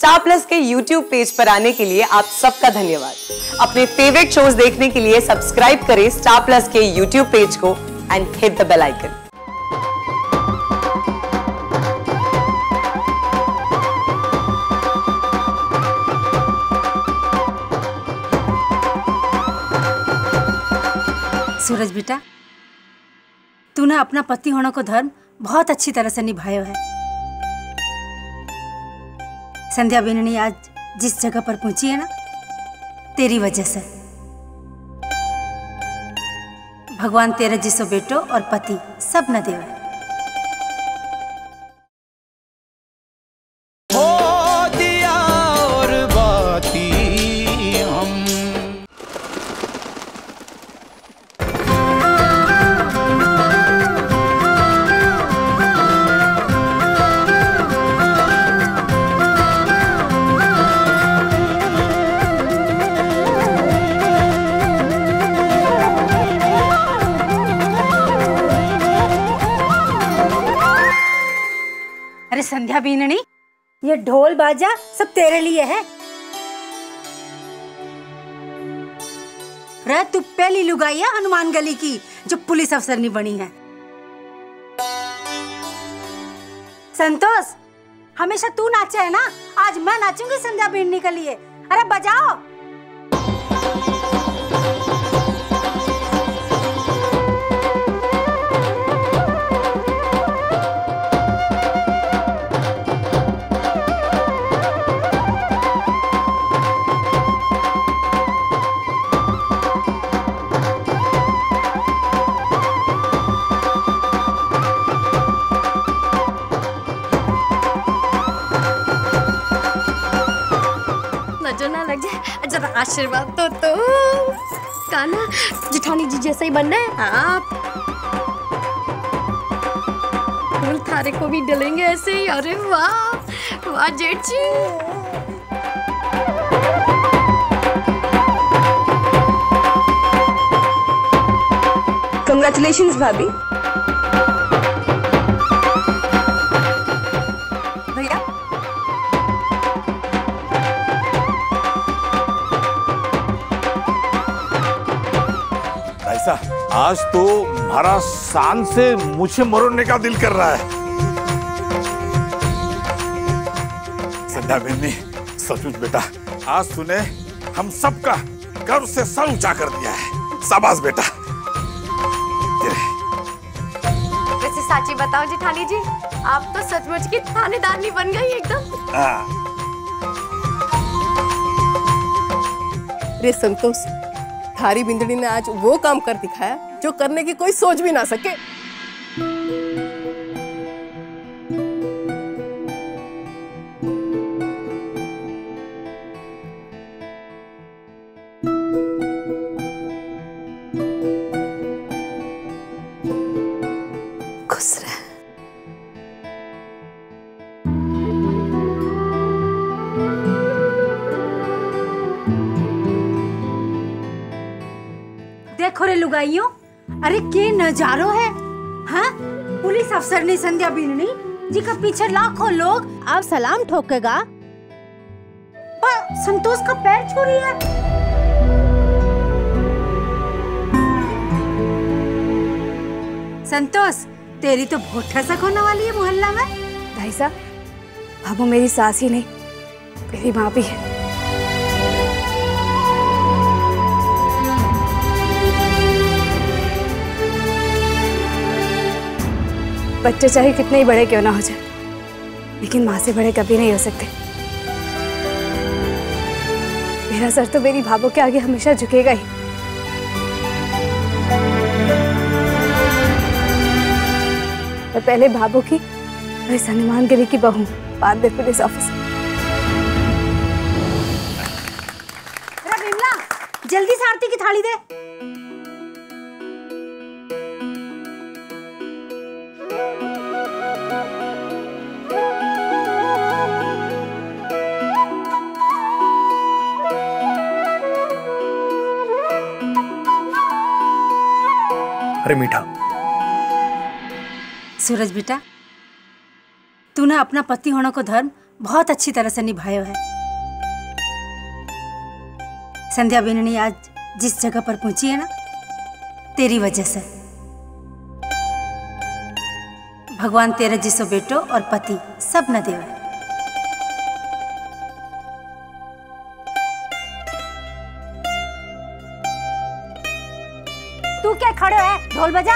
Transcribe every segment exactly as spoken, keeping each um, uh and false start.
Star Plus के YouTube page पर आने के लिए आप सबका धन्यवाद। अपने फेवरेट शोज देखने के लिए सब्सक्राइब करें स्टार प्लस के यूट्यूब पेज को and hit the bell icon. Suraj बेटा, तूने अपना पति होने को धर्म बहुत अच्छी तरह से निभाया है। संध्या बीननी आज जिस जगह पर पहुंची है ना, तेरी वजह से। भगवान तेरे जिसो बेटो और पति सब न देवे। अरे संध्या बीननी, ये ढोल बाजा सब तेरे लिए है। रे तू पहली लुगाई है हनुमान गली की जो पुलिस अफसर नहीं बनी है। संतोष, हमेशा तू नाचे है ना, आज मैं नाचूंगी संध्या बीननी के लिए। अरे बजाओ। नजर ना लग जाए, जरा आशीर्वाद तो तो काना जिठानी जी जैसा ही बनना है आप। फूल थारे को भी डलेंगे ऐसे ही। अरे वाह वाह जेठ जी। कंग्रेचुलेशंस भाभी। ऐसा आज तो हमारा शान से मुझे मरोड़ने का दिल कर रहा है। संध्या बीननी, सचमुच बेटा, आज तूने हम सबका गर्व से सर ऊंचा कर दिया है। शाबाश बेटा। वैसे साची बताओ जिठानी जी, आप तो सचमुच की थानेदारनी बन गई एकदम। रे संतोष, थारी बिंदड़ी ने आज वो काम कर दिखाया जो करने की कोई सोच भी ना सके। खुश रह। देखो रे लुगाइयों, अरे के नजारो है। हाँ, पुलिस अफसर ने संध्या बीननी जी का पीछे लाखों लोग आप सलाम ठोकेगा, पर संतोष का पैर छू रही है। संतोष, तेरी तो बहुत ठसक होने वाली है मोहल्ला में। भाई साहब, अब वो मेरी सास ही नहीं, मेरी माँ भी है। बच्चे चाहे कितने ही बड़े क्यों ना हो जाए, लेकिन माँ से बड़े कभी नहीं हो सकते। मेरा सर तो मेरी भाभो के आगे हमेशा झुकेगा ही। मैं पहले भाभो की और इस हनुमान गिरी की बहू, बाद में पुलिस ऑफिसर। विमला, जल्दी से आरती की थाली दे। अरे मीठा। सूरज बेटा, तूने अपना पति होने को धर्म बहुत अच्छी तरह से निभाया है। संध्या बीननी आज जिस जगह पर पहुंची है ना, तेरी वजह से। भगवान तेरे जिसो बेटो और पति सब न देवे। तू क्या खड़े है? ढोल बजा।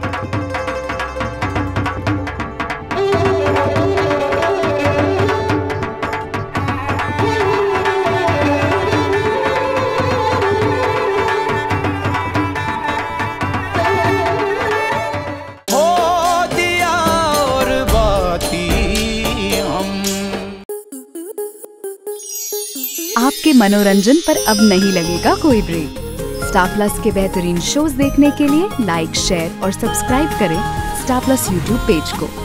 आपके मनोरंजन पर अब नहीं लगेगा कोई ब्रेक। स्टार प्लस के बेहतरीन शोज देखने के लिए लाइक, शेयर और सब्सक्राइब करें स्टार प्लस यूट्यूब पेज को।